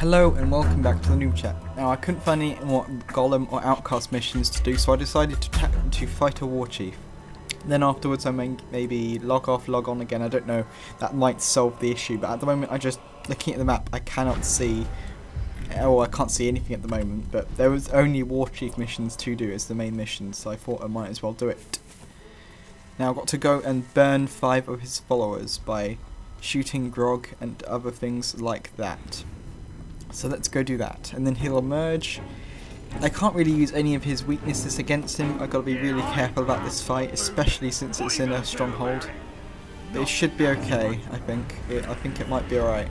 Hello and welcome back to the TheNoobChat. Now I couldn't find any more Gollum or Outcast missions to do, so I decided to fight a Warchief. Then afterwards I may maybe log off, log on again, I don't know. That might solve the issue, but at the moment looking at the map, I cannot see, or I can't see anything at the moment, but there was only Warchief missions to do as the main mission, so I thought I might as well do it. Now I've got to go and burn 5 of his followers by shooting Grog and other things like that. So let's go do that, and then he'll emerge. I can't really use any of his weaknesses against him. I've got to be really careful about this fight, especially since it's in a stronghold. But it should be okay, I think. I think it might be alright.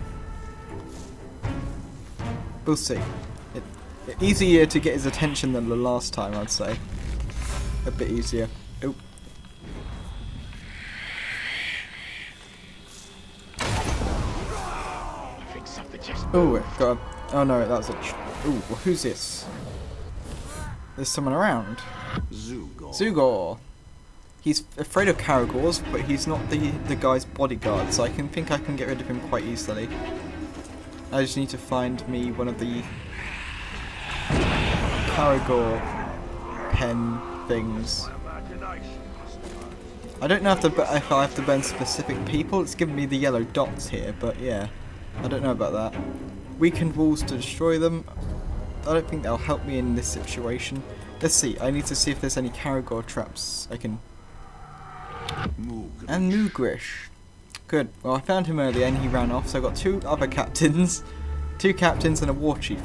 We'll see. It's easier to get his attention than the last time, I'd say. A bit easier. Oh. Oh, got a... Oh no, that was a... Ooh, who's this? There's someone around. Zugor. He's afraid of Caragors, but he's not the guy's bodyguard, so I think I can get rid of him quite easily. I just need to find me one of the Caragor pen things. I don't know if I have to burn specific people. It's giving me the yellow dots here, but yeah. I don't know about that. Weakened walls to destroy them. I don't think they'll help me in this situation. Let's see. I need to see if there's any Caragor traps I can... And Moogrish. Good. Well, I found him earlier and he ran off, so I've got 2 other captains. 2 captains and a Warchief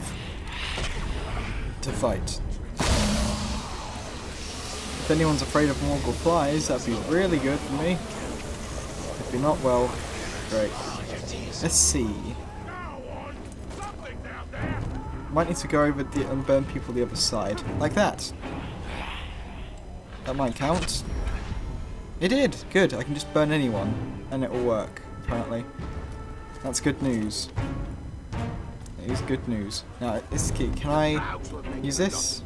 to fight. If anyone's afraid of Morgul flies, that'd be really good for me. If you're not, well, great. Let's see. Might need to go over and burn people the other side. Like that. That might count. It did! Good, I can just burn anyone. And it will work, apparently. That's good news. It is good news. Now, this key. Can I use this?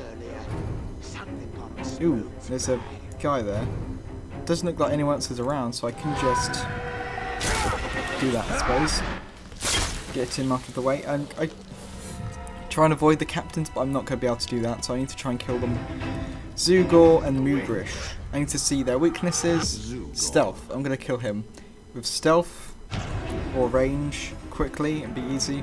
Ooh, there's a guy there. Doesn't look like anyone else is around, so I can just do that, I suppose. Get him out of the way. And I try and avoid the captains, but I'm not going to be able to do that, so I need to try and kill them. Zugor and Moogrish. I need to see their weaknesses. Stealth. I'm going to kill him. With stealth or range, quickly, it'd be easy.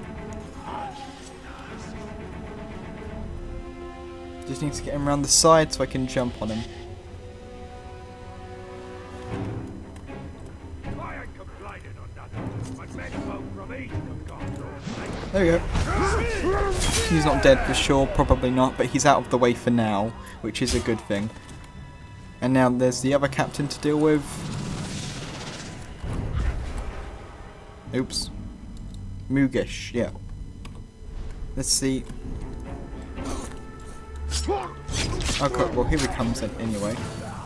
Just need to get him around the side so I can jump on him. There we go. He's not dead for sure, probably not, but he's out of the way for now, which is a good thing. And now there's the other captain to deal with. Oops. Moogish, yeah. Let's see. Okay, well here he comes then, anyway.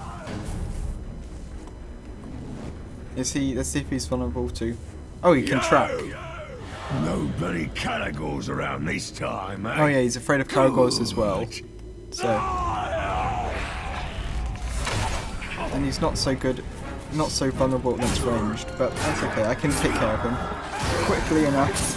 Let's see if he's vulnerable to... Oh, he can track. Nobody Caragors around this time, eh? Oh yeah, he's afraid of Caragors as well. So... And he's not so good, not so vulnerable against ranged, but that's okay, I can take care of him. Quickly enough.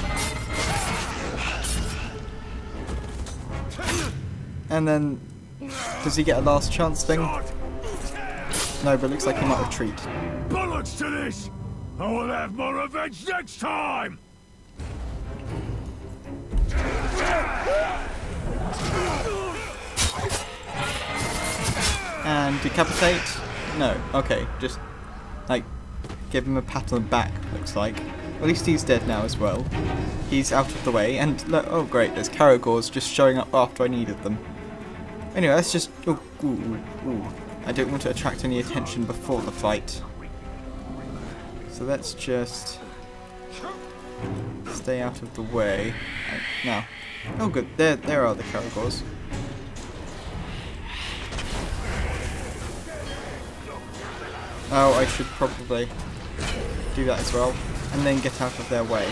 And then... Does he get a last chance thing? No, but it looks like he might retreat. Bollocks to this! I will have more revenge next time! And decapitate? No, okay, just like give him a pat on the back, looks like. At least he's dead now as well. He's out of the way, and look, oh great, there's Caragors just showing up after I needed them. Anyway, let's just... Ooh. I don't want to attract any attention before the fight. So let's just stay out of the way. Now. Oh good, there are the Caragors. Oh, I should probably do that as well. And then get out of their way.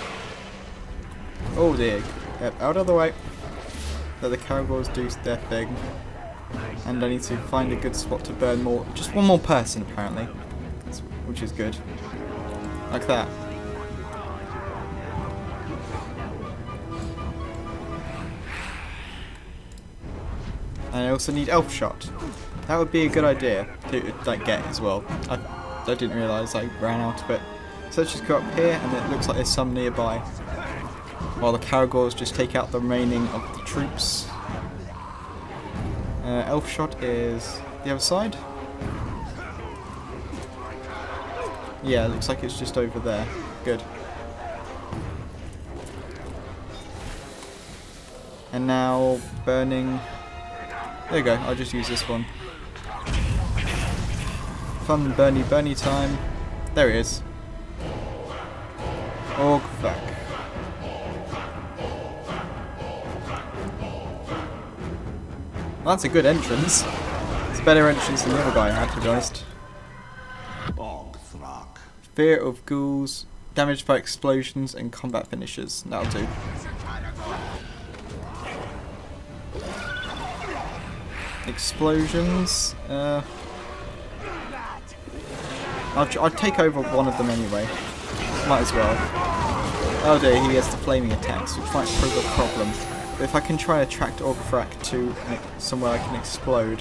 Oh dear. Yep, out of the way. Let the Caragors do their thing. And I need to find a good spot to burn more. Just one more person apparently. Which is good. Like that. And I also need elf shot. That would be a good idea to like get as well. I didn't realise I ran out of it. So let's just go up here, and it looks like there's some nearby. While the Caragors just take out the remaining of the troops. Elf shot is the other side. Yeah, it looks like it's just over there. Good. And now burning. There you go. I'll just use this one. Fun burny time. There he is. Orc back. Well, that's a good entrance. It's a better entrance than the other guy had, to be honest. Fear of ghouls, damaged by explosions and combat finishes. That'll do. Explosions. I'll take over one of them anyway. Might as well. Oh dear, he has the flaming attacks, which might prove a problem. But if I can try to attract Orgfrak to somewhere I can explode.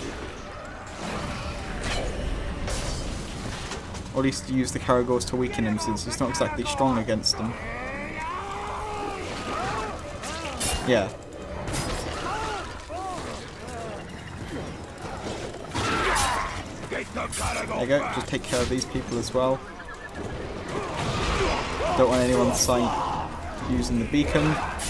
Or at least use the Caragors to weaken him, since he's not exactly strong against them. Yeah. There you go, just take care of these people as well. Don't want anyone sight using the beacon.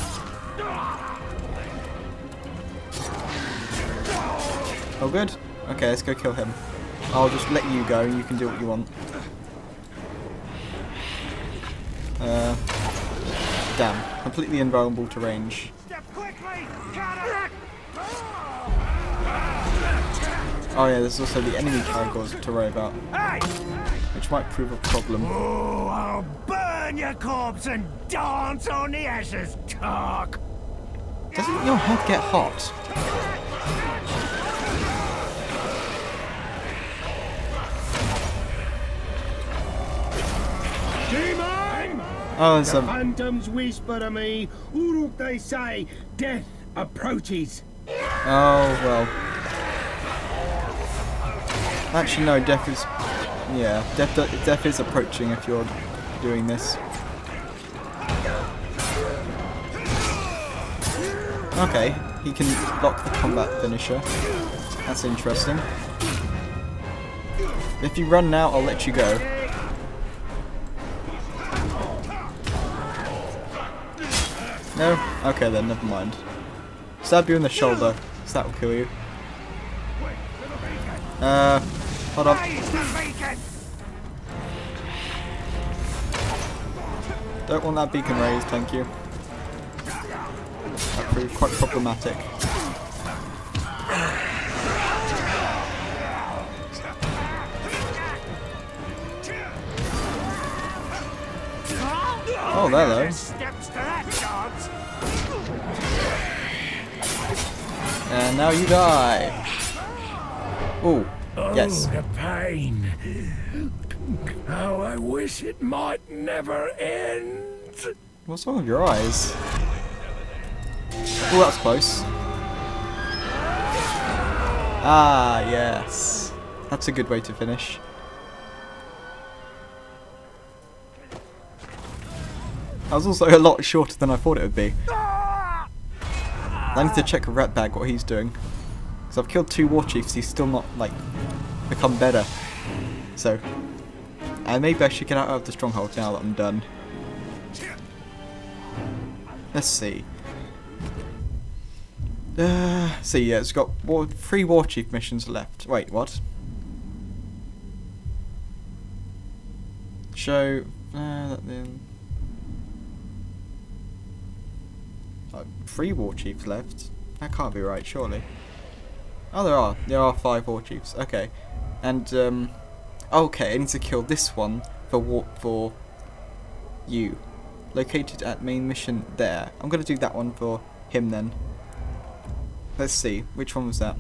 Oh good. Okay, let's go kill him. I'll just let you go, you can do what you want. Damn, completely invulnerable to range. Oh yeah, there's also the enemy Caragors to worry about, which might prove a problem. Oh, I'll burn your corpse and dance on the ashes, talk. Doesn't your head get hot? Demon! Oh, there's The phantoms whisper to me, Uruk they say, death approaches. Oh, well. Actually, no, death is... Yeah, death is approaching if you're doing this. Okay, he can block the combat finisher. That's interesting. If you run now, I'll let you go. No? Okay then, never mind. Stab you in the shoulder, so that will kill you. Hold on. Don't want that beacon raised, thank you. That proved quite problematic. Oh, there though. And now you die. Ooh, yes. Oh, the pain. Oh, I wish it might never end. What's wrong with your eyes? Oh, that's close. Ah, yes. That's a good way to finish. That was also a lot shorter than I thought it would be. I need to check Ratbag what he's doing. Because I've killed 2 Warchiefs, he's still not, like, become better. So, and maybe I should get out of the stronghold now that I'm done. Let's see. Yeah, it's got 3 Warchief missions left. Wait, what? Show... that then... 3 Warchiefs left? That can't be right, surely. Oh, there are. There are 5 Warchiefs. Okay. And, okay, I need to kill this one for you. Located at main mission there. I'm going to do that one for him then. Let's see. Which one was that?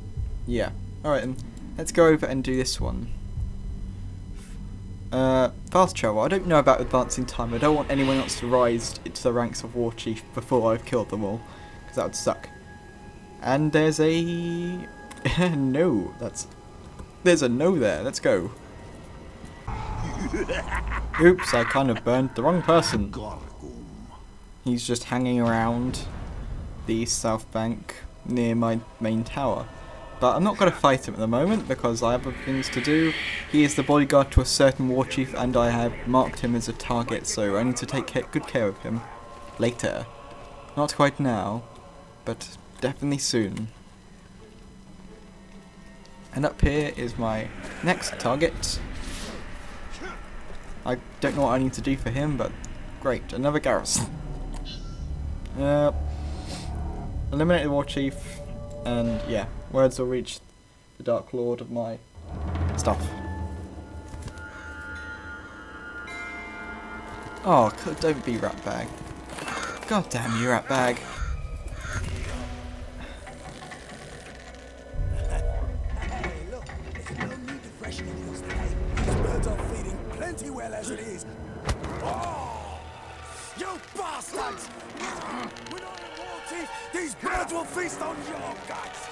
Yeah. Alright, then. Let's go over and do this one. Fast travel. I don't know about advancing time. I don't want anyone else to rise into the ranks of Warchief before I've killed them all, because that would suck. And there's a no. There's a no there. Let's go. Oops! I kind of burned the wrong person. He's just hanging around the south bank near my main tower. But I'm not going to fight him at the moment because I have other things to do. He is the bodyguard to a certain Warchief and I have marked him as a target, so I need to take good care of him later. Not quite now, but definitely soon. And up here is my next target. I don't know what I need to do for him, but great, another garrison. Eliminate the Warchief, and yeah, words will reach the Dark Lord of my stuff. Oh, don't be Ratbag. God damn you, Ratbag. Hey, look, there's no need to freshen these today. These birds are feeding plenty well as it is. Oh, you bastards! We're not a Warchief. These birds will feast on your guts.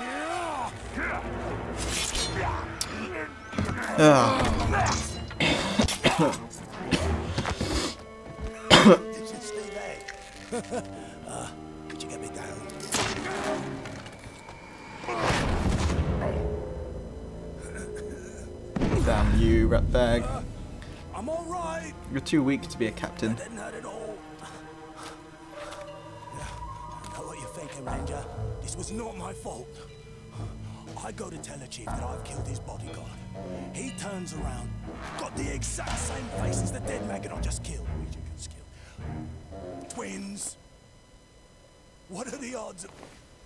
Did you stay there? Could you get me down? Damn you, Ratbag. I'm all right. You're too weak to be a captain. Didn't hurt at all. I know what you're thinking, Ranger. This was not my fault. I go to tell the chief that I've killed his bodyguard. He turns around, got the exact same face as the dead maggot I just killed. Twins. What are the odds of...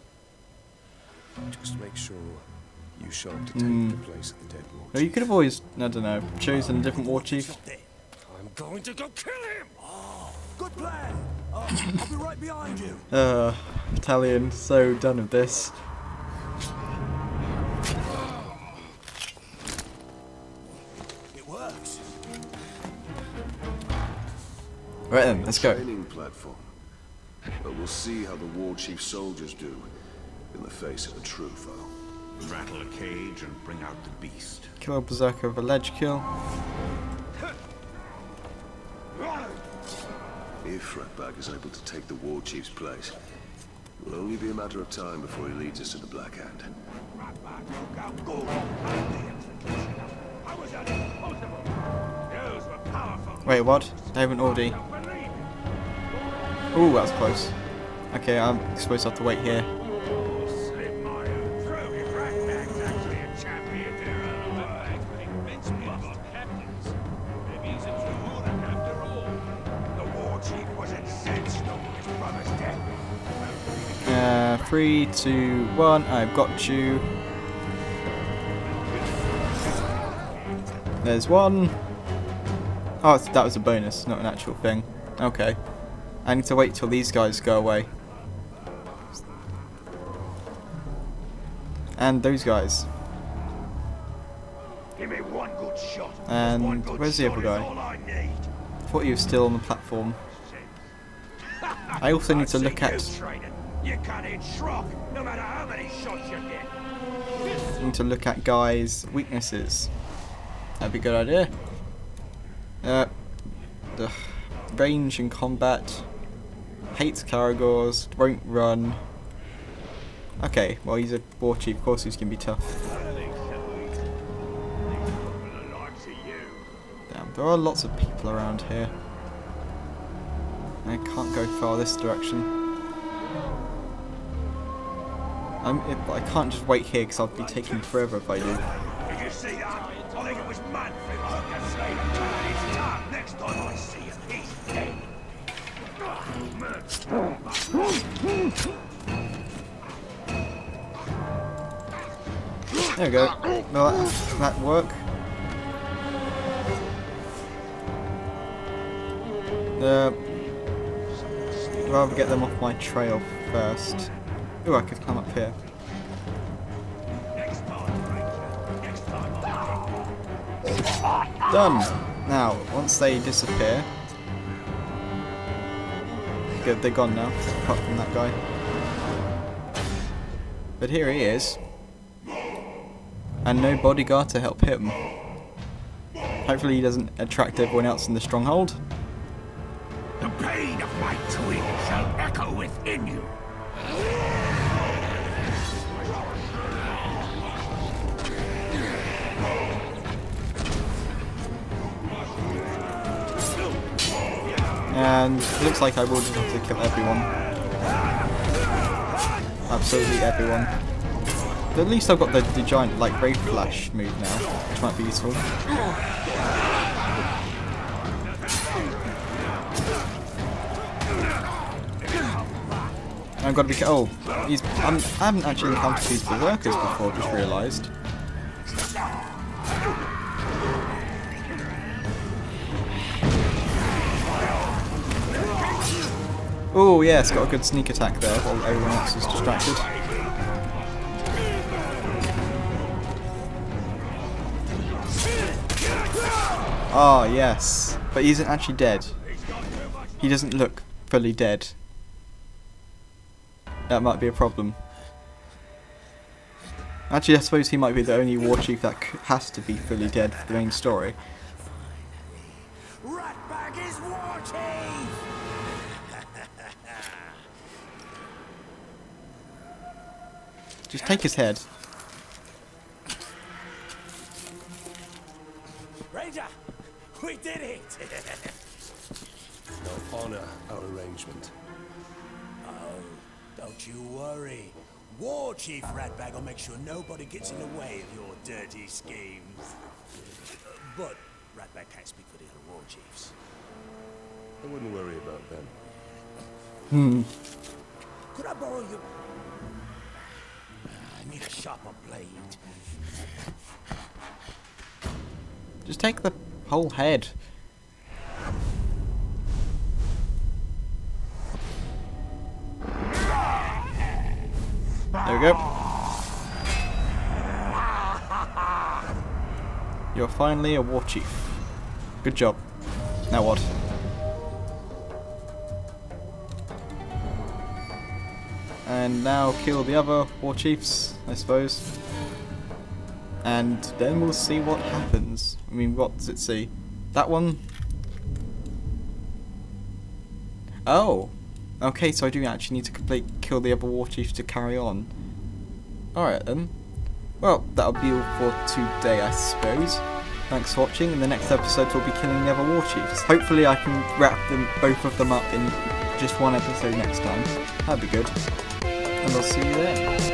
Just make sure you show up to take the place of the dead Warchief. Well, you could have always, I don't know, chosen a different Warchief. I'm going to go kill him! Oh, good plan. I'll be right behind you. Battalion, so done with this. It works. Right then, let's go. Training platform. But we'll see how the Warchief soldiers do in the face of a true foe. Rattle a cage and bring out the beast. Kill a berserker with a ledge kill. If Ratbag is able to take the Warchief's place, it will only be a matter of time before he leads us to the Black Hand. Wait, what? They haven't already. Ooh, that was close. Okay, I'm supposed to have to wait here. Three, two, one. I've got you. There's one. Oh, that was a bonus, not an actual thing. Okay. I need to wait till these guys go away. And those guys. Give me one good shot. And where's the other guy? I thought he was still on the platform. I also need to look at... You can't hit Shrock, no matter how many shots you get. I need to look at guys' weaknesses. That'd be a good idea. The range in combat. Hates Caragors. Won't run. Okay, well he's a Warchief, of course he's gonna be tough. Damn, there are lots of people around here. I can't go far this direction. I can't just wait here because I'll be taking forever if I do. Did you see that? I think it was Manfred took a slave and turned his tongue. Next time I see him, he's dead. There we go. Well, that work. I'd rather get them off my trail first. Ooh, I could climb up here. Done! Now, once they disappear... Good, they're gone now, apart from that guy. But here he is. And no bodyguard to help him. Hopefully he doesn't attract everyone else in the stronghold. The pain of my twin shall echo within you. And it looks like I will just have to kill everyone. Absolutely everyone. But at least I've got the giant like wraith flash move now, which might be useful. I've got to be oh, I haven't actually encountered these berserkers before, just realised. Oh yeah, it's got a good sneak attack there while everyone else is distracted. Ah yes, but he isn't actually dead. He doesn't look fully dead. That might be a problem. Actually, I suppose he might be the only Warchief that has to be fully dead for the main story. Ratbag is Warchief! Just take his head. Ranger, we did it! Now honor our arrangement. Oh, don't you worry. Warchief Ratbag will make sure nobody gets in the way of your dirty schemes. But Ratbag can't speak for the other Warchiefs. I wouldn't worry about them. Could I borrow your... I need a sharper blade. Just take the whole head. There we go. You're finally a Warchief. Good job. Now what? And now kill the other Warchiefs, I suppose. And then we'll see what happens. I mean, what does it see? That one? Oh! Okay, so I do actually need to kill the other Warchiefs to carry on. Alright then. Well, that'll be all for today, I suppose. Thanks for watching. In the next episode, we'll be killing the other Warchiefs. Hopefully I can wrap both of them up in just one episode next time. That'd be good. And I'll see you then.